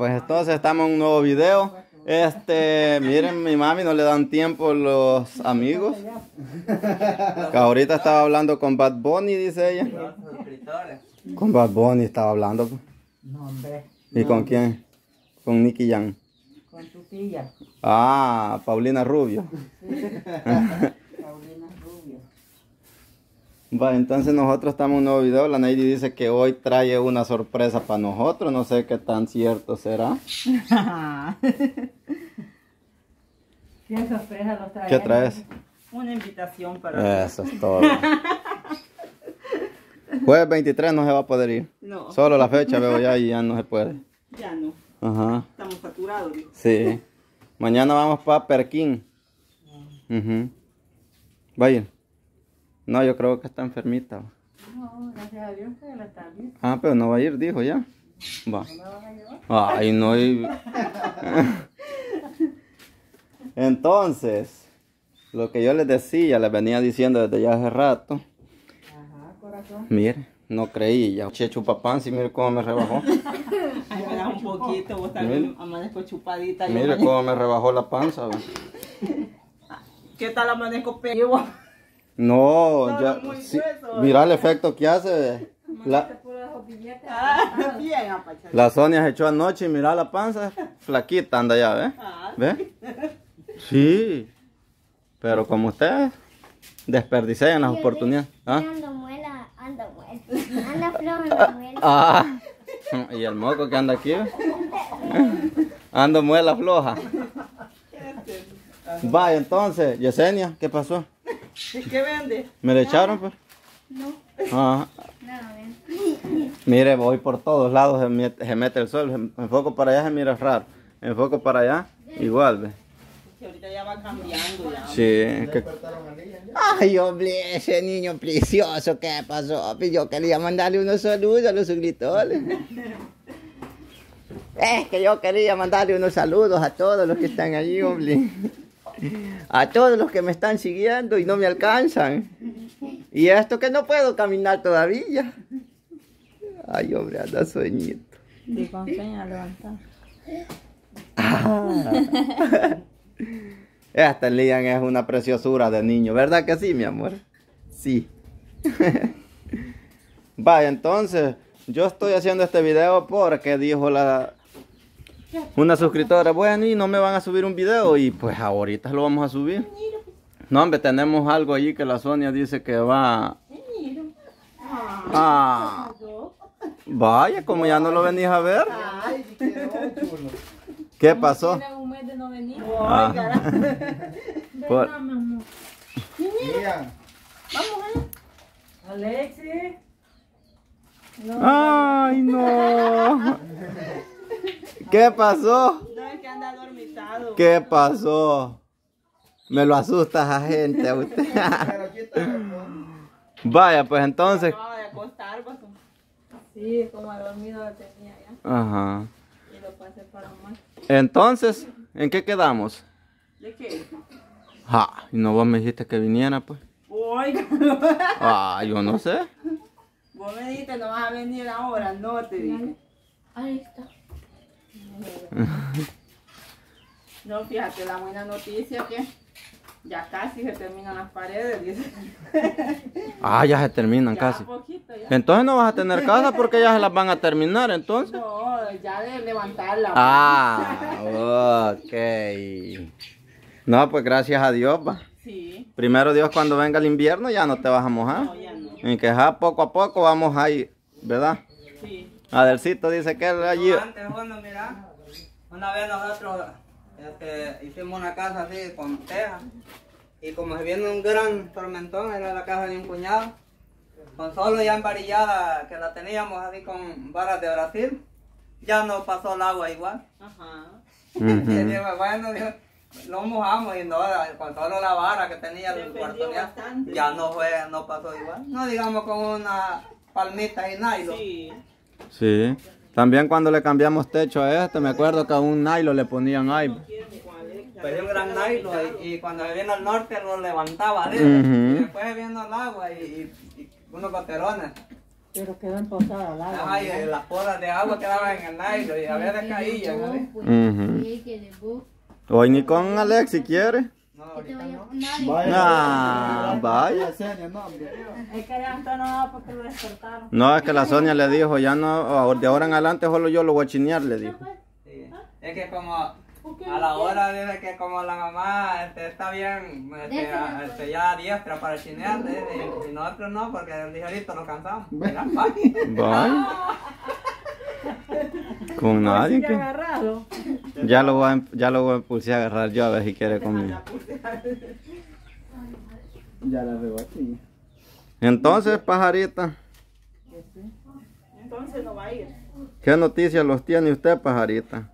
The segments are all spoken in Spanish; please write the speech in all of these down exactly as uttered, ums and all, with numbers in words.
pues entonces estamos en un nuevo video. Este, miren, mi mami no le dan tiempo los amigos. Que ahorita estaba hablando con Bad Bunny, dice ella. Con Bad Bunny estaba hablando. No, hombre. ¿Y con quién? Con Nicky Jam. Con tu tía. Ah, Paulina Rubio. Paulina Rubio. Va, entonces nosotros estamos en un nuevo video. La Neidy dice que hoy trae una sorpresa para nosotros. No sé qué tan cierto será. ¿Qué sorpresa lo traes? ¿Qué traes? Una invitación para... Eso es todo. Jueves veintitrés no se va a poder ir. No. Solo la fecha veo ya y ya no se puede. Ya no. Ajá. Estamos saturados. ¿Sí? Sí. Mañana vamos para Perquín. Uh-huh. ¿Va a ir? No, yo creo que está enfermita. No, gracias a Dios que ella está bien. Ah, pero no va a ir, dijo ya. Va. ¿No me van a llevar? Ay, no. Y... Entonces, lo que yo les decía, les venía diciendo desde ya hace rato. Ajá, corazón. Mire, no creí ya. Che chupapán, si mire cómo me rebajó. Ay, me das un poquito, vos también amanezco chupadita. Mire cómo me rebajó la panza. ¿Ve? ¿Qué tal amanezco peor? No, No, ya. muy Sí, grueso. mira el efecto que hace. La, Ah, bien, apachado. la Sonia se echó anoche y mira la panza. Flaquita anda ya, ¿ve? Ah. ¿Ve? Sí. Pero como ustedes desperdician las oportunidades. ¿Ah? Ando muela, ando muela. Anda floja la muela. Ah. Y el moco que anda aquí. Ando muela floja. Vaya, entonces, Yesenia, ¿qué pasó? ¿Qué vende? ¿Me le echaron, pues? No, Ah. nada, ven. Mire, voy por todos lados, se mete, se mete el sol. Se enfoco para allá, se mira raro. Enfoco para allá, igual, ¿ve? Que ahorita ya va cambiando ya. Sí. Que... Ay, hombre, ese niño precioso, ¿qué pasó? Yo quería mandarle unos saludos a los suscriptores. Es que yo quería mandarle unos saludos a todos los que están allí, hombre. A todos los que me están siguiendo y no me alcanzan. Y esto que no puedo caminar todavía. Ay, hombre, anda sueñito. Sí, con sueño a levantar. Ah. Esta Lian es una preciosura de niño, ¿verdad que sí, mi amor? Sí. Vaya, entonces, yo estoy haciendo este video porque dijo la una suscriptora, bueno, y no me van a subir un video, y pues ahorita lo vamos a subir. No, hombre, tenemos algo allí que la Sonia dice que va... Ah, vaya, como ya no lo venís a ver. ¿Qué pasó? Tiene un mes de no venir. Ah. Por- Vamos, ¿eh? Alexi. Ay, no. ¿Qué pasó? No, es que anda dormitado. ¿Qué pasó? Me lo asustas a gente a usted. Vaya, pues entonces. Acaba de acostar, pues. Sí, como dormido lo tenía ya. Ajá. Y lo pasé para más. Entonces, ¿en qué quedamos? ¿De qué? Ah, y no vos me dijiste que viniera, pues. Oiga. Ah, yo no sé. Vos me dijiste no vas a venir ahora, no te dije. Ahí está. No, fíjate, la buena noticia que ya casi se terminan las paredes. Dice. Ah, ya se terminan Ya casi. poquito, ya. Entonces no vas a tener casa porque ya se las van a terminar, entonces. No, ya de levantarla. Ah, ok. No, pues gracias a Dios, va. Sí. Primero Dios, cuando venga el invierno ya no te vas a mojar. No, ya no. En que ya poco a poco vamos a ir, ¿verdad? Sí. Adelcito dice que él allí... No, antes, bueno, mira, una vez nosotros este, hicimos una casa así con teja y como se viene un gran tormentón, era la casa de un cuñado, con solo ya embarillada que la teníamos así con varas de Brasil, ya no pasó el agua igual. Ajá. Ujú. Y digo, bueno, digo, lo mojamos y no, con solo la vara que tenía el Defendió cuarto ya, bastante. ya no fue, no pasó igual. No digamos con una palmita y nylon. Sí. Sí. También cuando le cambiamos techo a este, me acuerdo que a un nylon le ponían ahí. Pedí un gran nylon y, y cuando se vino al norte lo levantaba de Ujú. y después viendo el agua y, y, y unos goterones Pero quedó emposada al agua. Ajá, y las podas de agua quedaban en el nylon y a veces caían, ¿no? Ujú. Hoy ni con Alex si quiere. No, ahorita no. Ah, vaya. Es que ya está no porque lo despertaron. No, es que la Sonia le dijo, ya no, de ahora en adelante solo yo lo voy a chinear, le dijo. Sí. Es que como a la hora dice que como la mamá este, está bien este, a- este, ya diestra para chinear, dice, y, y nosotros no, porque el ligerito nos cansamos. Mira, papi. Vaya. Con nadie Así que que... agarrado. Ya lo voy a, ya lo voy a impulsar a agarrar yo a ver si quiere conmigo. Ya la veo aquí. Entonces, pajarita, Entonces no va a ir. ¿qué noticias los tiene usted, pajarita?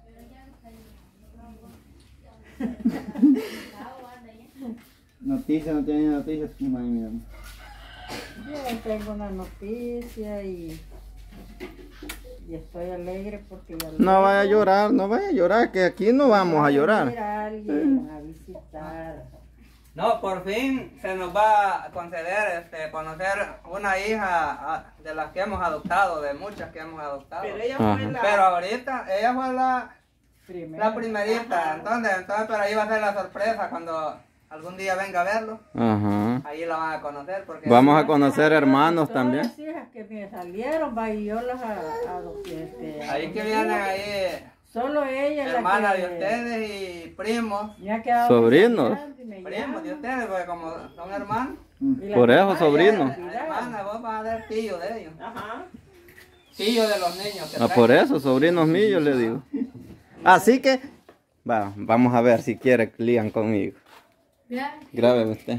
Noticias, no tiene noticias. Mira. Yo tengo una noticia y, y estoy alegre porque ya No vaya a llorar, no vaya a llorar, que aquí no vamos a llorar. a alguien a visitar. No, por fin se nos va a conceder este, conocer una hija ah, de las que hemos adoptado, de muchas que hemos adoptado. Pero ella Ajá. fue la Pero ahorita, ella fue la, primera. la primerita, entonces, entonces, pero ahí va a ser la sorpresa cuando algún día venga a verlo, Ajá. ahí la van a conocer. Porque Vamos a conocer hermanos Todas también. las hijas que me salieron, va, y yo las a- adopté. Este, ahí que vienen ahí Solo ella es la hermanas que de ustedes y primos, me ha quedado Sobrinos. pensando y me primos de llama. ustedes, porque como son hermanos, Y la Por eso, mamá sobrino. ya la hermanas, vos vas a ser tío de ellos, Ajá. tío de los niños que Ah, traen. por eso, sobrinos míos, le digo. Así que, va, vamos a ver si quiere que lían conmigo. Grábeme usted.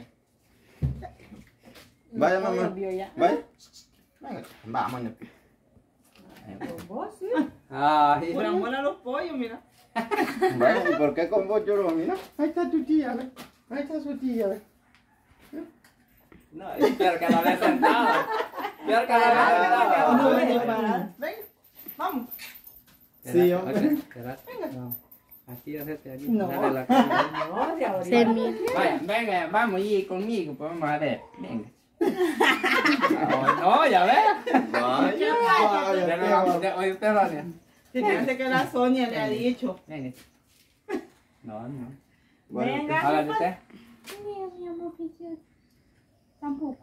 Vaya, No, mamá. lo vio ya. Vaya. Venga, vámonos. Vos sí. Ay, Por amor a los pollos, mira. Vaya, ¿y por qué con vos lloró? Mira, ahí está tu tía, ve. Ahí está su tía, ve. no, es peor que la vez sentada, peor que la vez sentada. No venía parada. Venga, vamos. Sí, hombre. Aquí, hacete aquí. No. Dale la cara. No, de ahorita. Vaya, venga, vamos y conmigo, pues vamos a ver. Venga. No, no, ya ves. Vaya, Ya no vamos, vaya. ya- Oye, usted, Sonia. Se dice que la Sonia le ha dicho. Venga. No, no. Venga. Hágale usted. Tampoco.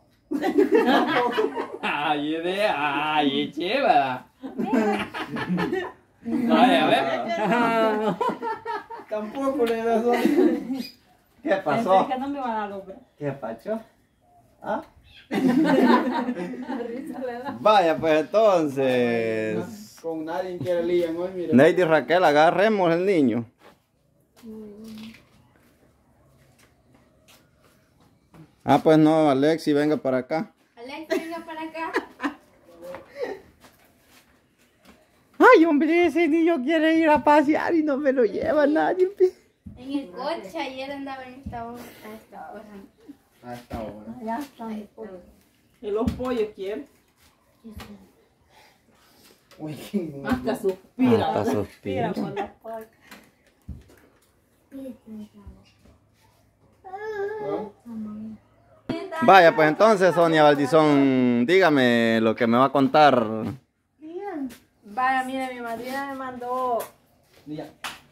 Ay, de, ay, chévere. No, ya ves. Tampoco le das otro. ¿Qué Pensé pasó? que no me iban a dar los brazos. ¿Qué pasó? ¿Ah? Risa le da. Vaya, pues entonces. Con nadie quiere lían hoy, mira. Neidy y Raquel, agarremos el niño. Ah, pues no, Alexi, venga para acá. Alex, venga para acá. Ay, hombre, ese niño quiere ir a pasear y no me lo lleva nadie. En el coche ayer andaba en esta hora. A esta hora. A esta hora. Ya están los pollos. Y los pollos quieren. Uy, Hasta suspira. Hasta ¿verdad? suspira. Mira, por los pollos. Vaya, pues entonces, Sonia Valdizón, dígame lo que me va a contar. Vaya, mire, mi madrina me mandó. Ya.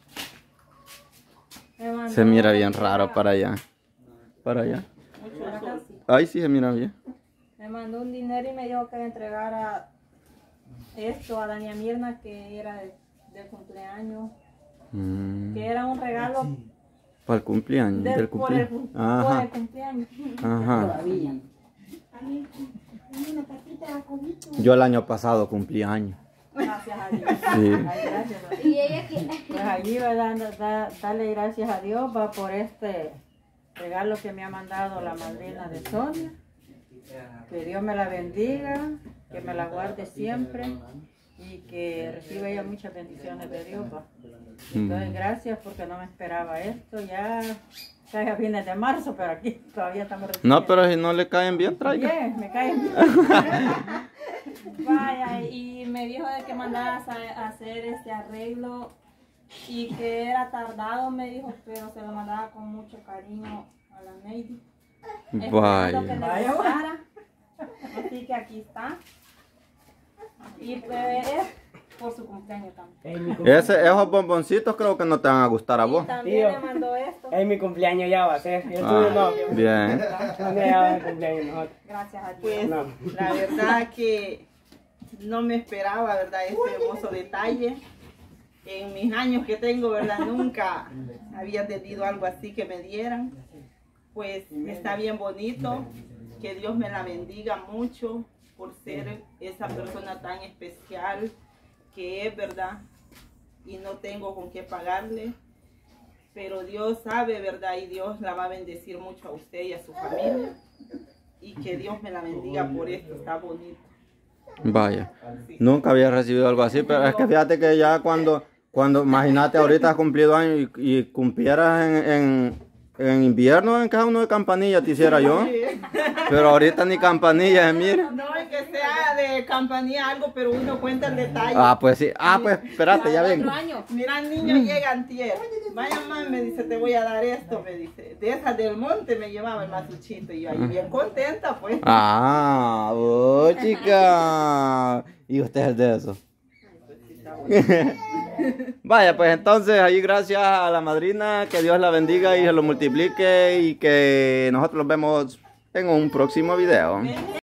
Me mandó Se mira bien raro para allá. Para allá. Para acá sí. Ay, sí, se mira bien. Me mandó un dinero y me dijo que le entregara esto a Dania Mirna, que era de, de cumpleaños, Mm, que era un regalo para el cumpleaños. del, Del por, el, cumpleaños. cum- por Ajá, el cumpleaños. ajá. Todavía. Una patita de cobito. Yo el año pasado cumplí años. Gracias a Dios. Sí. Ay, gracias a Dios. Y ella que. Pues allí va dando, da, darle gracias a Dios va por este regalo que me ha mandado la madrina de Sonia. Que Dios me la bendiga, que me la guarde siempre y que reciba ella muchas bendiciones de Dios. Va. Entonces, gracias porque no me esperaba esto. Ya, ya a fines de marzo, pero aquí todavía estamos recibiendo. No, pero si no le caen bien, traiga. Bien, me caen bien. Vaya, y me dijo de que mandara a hacer este arreglo y que era tardado, me dijo, pero se lo mandaba con mucho cariño a la Neidy. Esperando que Vaya. le gustara. Así que aquí está. Y pues es por su cumpleaños también. Es mi cumpleaños. Ese, esos bomboncitos creo que no te van a gustar a vos. Y también Tío. le mandó esto. Es mi cumpleaños ya va a ser. El Ah, tuyo no. bien. No me daba el cumpleaños nosotros. Gracias a Dios. Pues No. la verdad que no me esperaba, ¿verdad? Este hermoso detalle. En mis años que tengo, ¿verdad? Nunca había tenido algo así que me dieran. Pues está bien bonito. Que Dios me la bendiga mucho por ser esa persona tan especial que es, ¿verdad? Y no tengo con qué pagarle. Pero Dios sabe, ¿verdad? Y Dios la va a bendecir mucho a usted y a su familia. Y que Dios me la bendiga por esto, está bonito. Vaya. Nunca había recibido algo así, pero es que fíjate que ya cuando, cuando imagínate ahorita has cumplido años y, y cumplieras en, en, en invierno en cada uno de campanillas te hiciera yo. Pero ahorita ni campanillas, mira. No es que sea de campanilla algo, pero uno cuenta el detalle. Ah, pues sí. Ah, pues espérate, ya vengo. Cuatro años. Mira, el niño llega antier. Vaya, mamá, me dice, te voy a dar esto, me dice. De esas del monte me llevaba el masuchito y yo ahí bien contenta, pues. Ah, oh, chica. Y usted es de eso. Vaya, pues entonces ahí gracias a la madrina, que Dios la bendiga y se lo multiplique y que nosotros nos vemos en un próximo video.